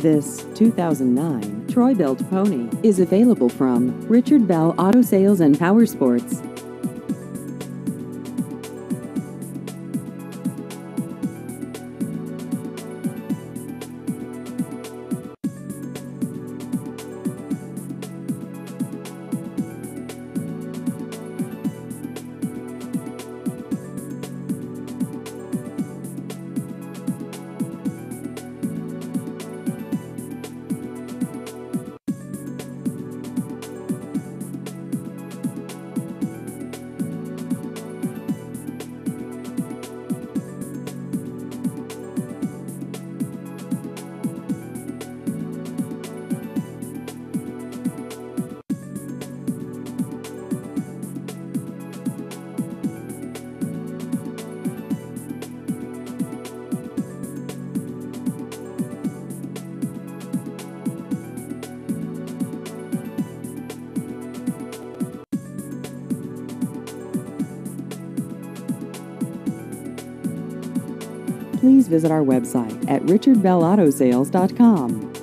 This 2009 Troy-Bilt Pony is available from Richard Bell Auto Sales and Power Sports. Please visit our website at richardbellautosales.com.